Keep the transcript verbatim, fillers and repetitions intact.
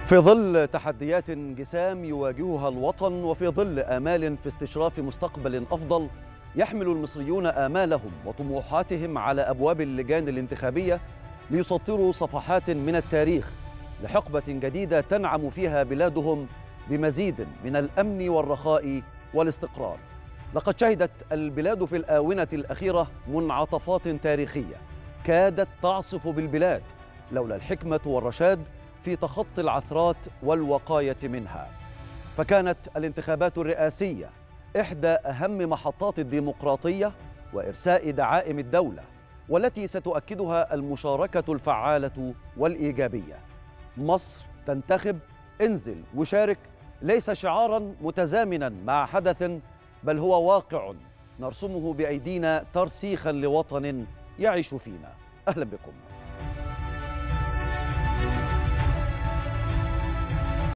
في ظل تحديات جسام يواجهها الوطن وفي ظل آمال في استشراف مستقبل أفضل، يحمل المصريون آمالهم وطموحاتهم على أبواب اللجان الانتخابية ليسطروا صفحات من التاريخ لحقبة جديدة تنعم فيها بلادهم بمزيد من الأمن والرخاء والاستقرار. لقد شهدت البلاد في الآونة الأخيرة منعطفات تاريخية كادت تعصف بالبلاد لولا الحكمة والرشاد في تخطي العثرات والوقاية منها. فكانت الانتخابات الرئاسية إحدى أهم محطات الديمقراطية وإرساء دعائم الدولة، والتي ستؤكدها المشاركة الفعالة والإيجابية. مصر تنتخب، انزل وشارك ليس شعاراً متزامناً مع حدث، بل هو واقع نرسمه بأيدينا ترسيخاً لوطن يعيش فينا. أهلاً بكم.